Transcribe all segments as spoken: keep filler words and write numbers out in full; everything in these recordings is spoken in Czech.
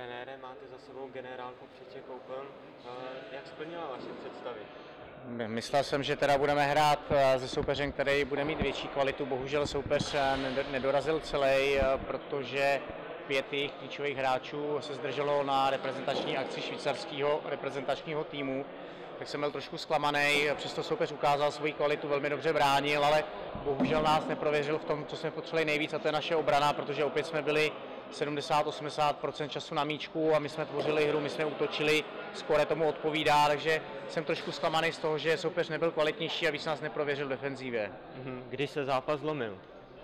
trenére, máte za sebou generálku před Czech Open. Jak splnila vaše představy? Myslel jsem, že teda budeme hrát se soupeřem, který bude mít větší kvalitu. Bohužel soupeř nedorazil celý, protože pět jejich klíčových hráčů se zdrželo na reprezentační akci švýcarského reprezentačního týmu. Tak jsem byl trošku zklamaný, přesto soupeř ukázal svoji kvalitu, velmi dobře bránil, ale bohužel nás neprověřil v tom, co jsme potřebovali nejvíc, a to je naše obrana, protože opět jsme byli sedmdesát až osmdesát procent času na míčku a my jsme tvořili hru, my jsme útočili, skóre tomu odpovídá, takže jsem trošku zklamaný z toho, že soupeř nebyl kvalitnější a víc nás neprověřil v defenzívě. Kdy se zápas zlomil?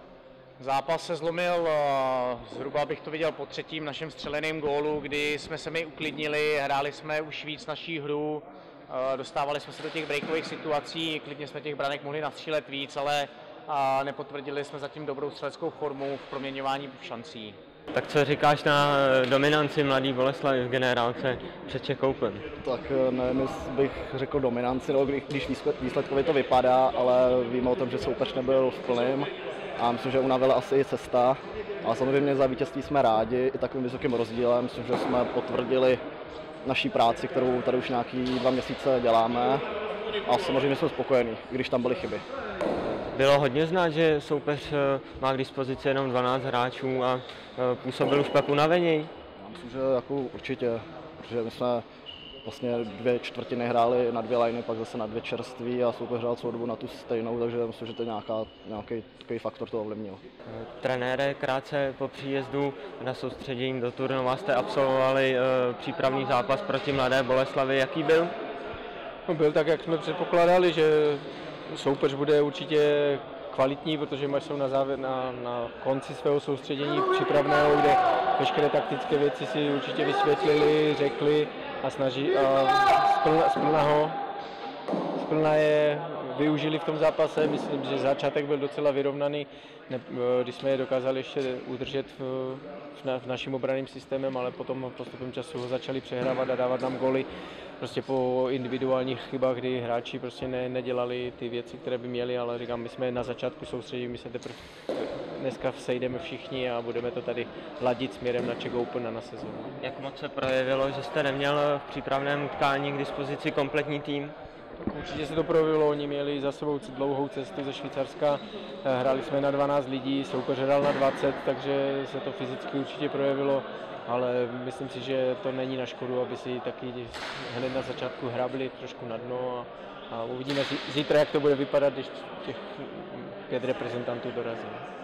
Zápas se zlomil, zhruba bych to viděl po třetím našem střeleném gólu, kdy jsme se mi uklidnili, hráli jsme už víc naší hru, dostávali jsme se do těch breakových situací, klidně jsme těch branek mohli nastřílet víc, ale nepotvrdili jsme zatím dobrou střeleckou formu v proměňování šancí. Tak co říkáš na dominanci mladý Boleslavy v generálce před Czech Open? Tak nevím, jestli bych řekl dominanci, no, když výsledkově to vypadá, ale víme o tom, že soupeř nebyl v plném a myslím, že unavila asi i cesta. Ale samozřejmě za vítězství jsme rádi i takovým vysokým rozdílem, myslím, že jsme potvrdili naší práci, kterou tady už nějaký dva měsíce děláme, a samozřejmě jsme spokojení, i když tam byly chyby. Bylo hodně znát, že soupeř má k dispozici jenom dvanáct hráčů a působil už pak unaveněji? Já myslím, že jako určitě, protože my jsme vlastně dvě čtvrtiny hráli na dvě liny, pak zase na dvě čerství a soupeř hrál celou dobu na tu stejnou, takže myslím, že to je nějaká, nějaký takový faktor to ovlivnil. Trenére, krátce po příjezdu na soustředění do Turnova jste absolvovali e, přípravný zápas proti Mladé Boleslavi. Jaký byl? No, byl tak, jak jsme předpokládali, že soupeř bude určitě kvalitní, protože jsou na, závěr, na, na konci svého soustředění přípravného, kde veškeré taktické věci si určitě vysvětlili, řekli a snaží a splna, splna ho, splna je využili v tom zápase. Myslím, že začátek byl docela vyrovnaný, když jsme je dokázali ještě udržet v, v naším obranným systémem, ale potom postupem času ho začali přehrávat a dávat nám góly. Prostě po individuálních chybách, kdy hráči prostě ne, nedělali ty věci, které by měli, ale říkám, my jsme na začátku soustředí, my se teprve dneska sejdeme všichni a budeme to tady ladit směrem na Czech Open a na sezónu. Jak moc se projevilo, že jste neměl v přípravném utkání k dispozici kompletní tým? Určitě se to projevilo, oni měli za sebou dlouhou cestu ze Švýcarska, hráli jsme na dvanáct lidí, soupeř hrál na dvacet, takže se to fyzicky určitě projevilo, ale myslím si, že to není na škodu, aby si taky hned na začátku hrábli trošku na dno a, a uvidíme zítra, jak to bude vypadat, když těch pět reprezentantů dorazí.